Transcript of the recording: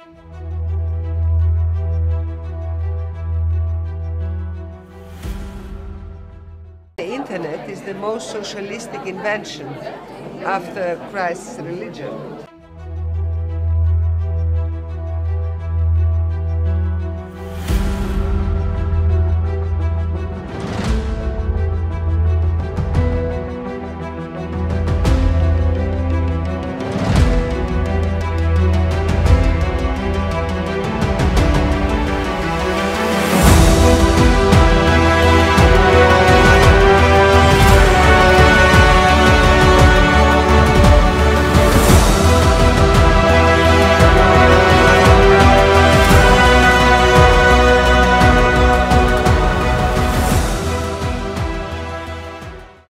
The internet is the most socialistic invention after Christ's religion.